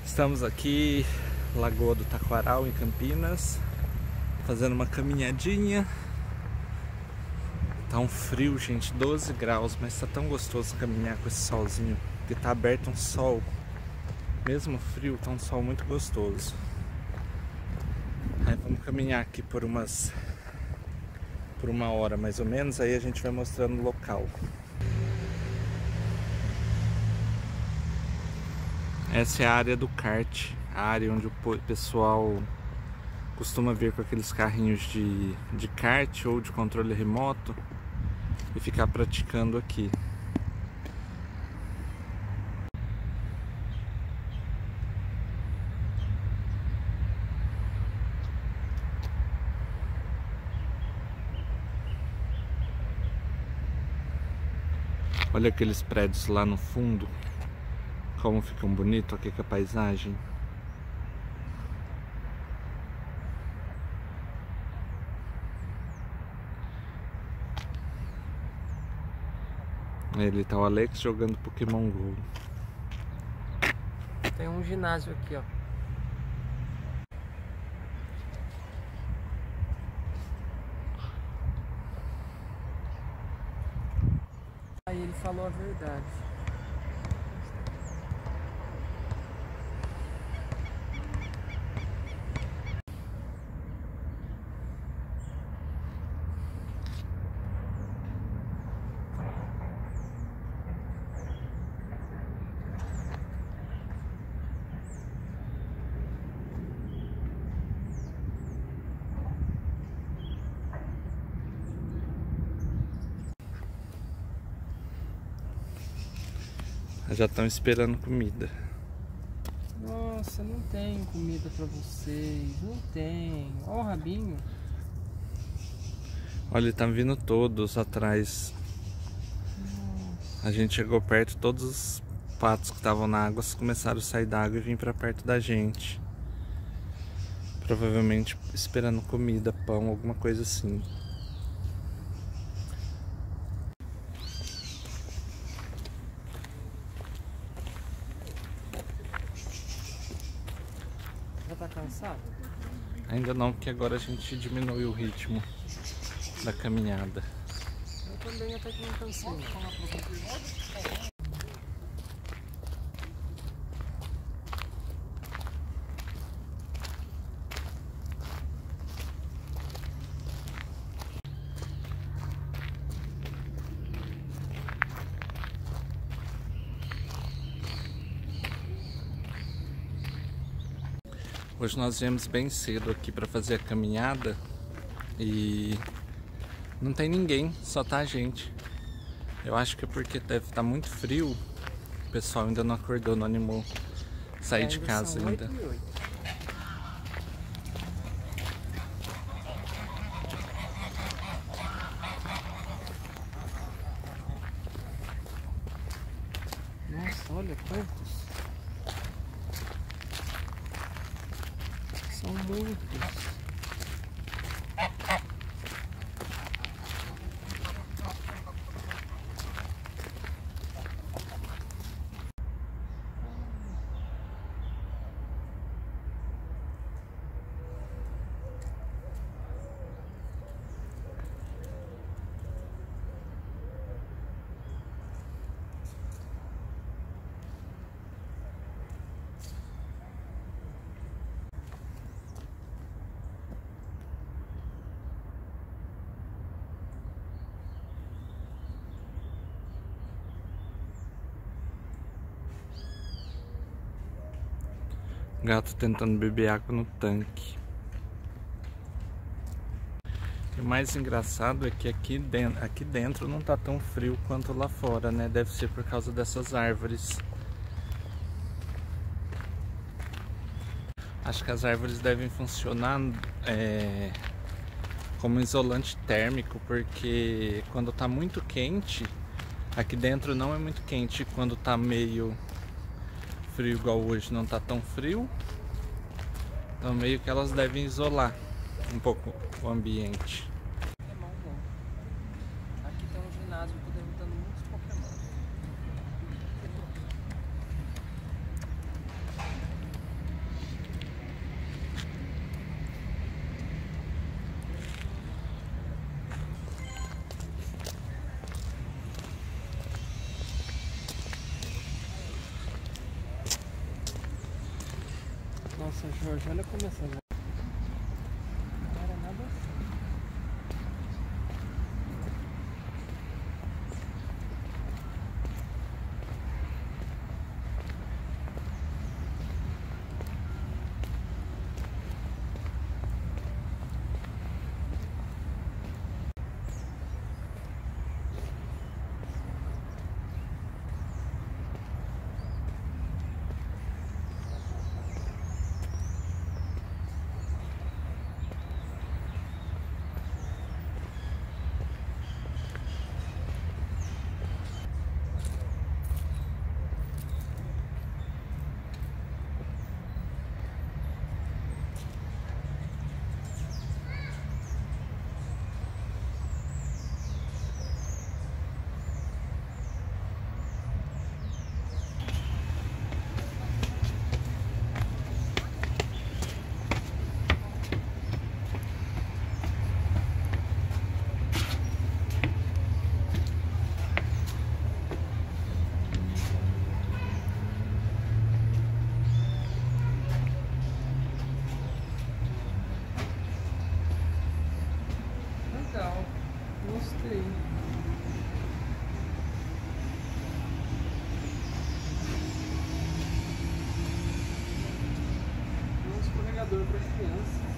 Estamos aqui, Lagoa do Taquaral, em Campinas, fazendo uma caminhadinha. Tá um frio, gente, 12 graus, mas tá tão gostoso caminhar com esse solzinho, porque tá aberto um sol. Mesmo frio, tá um sol muito gostoso. Aí vamos caminhar aqui por uma hora mais ou menos, aí a gente vai mostrando o local. Essa é a área do kart, a área onde o pessoal costuma vir com aqueles carrinhos de kart ou de controle remoto e ficar praticando aqui. Olha aqueles prédios lá no fundo, como ficam bonitos aqui com a paisagem. Ali tá o Alex jogando Pokémon GO. Tem um ginásio aqui, ó. Aí ele falou a verdade. Já estão esperando comida. Nossa, não tem comida pra vocês. Não tem. Ó o rabinho. Olha, tá vindo todos atrás. Nossa. A gente chegou perto, todos os patos que estavam na água começaram a sair da água e vir pra perto da gente. Provavelmente esperando comida, pão, alguma coisa assim. Já tá cansado? Ainda não, porque agora a gente diminuiu o ritmo da caminhada. Eu também até que não cansei. Hoje nós viemos bem cedo aqui para fazer a caminhada e não tem ninguém, só tá a gente. Eu acho que é porque deve estar muito frio, o pessoal ainda não acordou, não animou sair de casa ainda. 8 e 8. Nossa, olha quantos. São muitos. Gato tentando beber água no tanque. E o mais engraçado é que aqui dentro não tá tão frio quanto lá fora, né? Deve ser por causa dessas árvores. Acho que as árvores devem funcionar como isolante térmico, porque quando tá muito quente, aqui dentro não é muito quente, quando tá meio frio igual hoje não tá tão frio, então meio que elas devem isolar um pouco o ambiente. Pokémon Go. Aqui tem um ginásio, eu tô derrotando muitos Pokémon. Nossa, Jorge, olha como essa não era nada assim. Legal, gostei. Um escorregador para criança.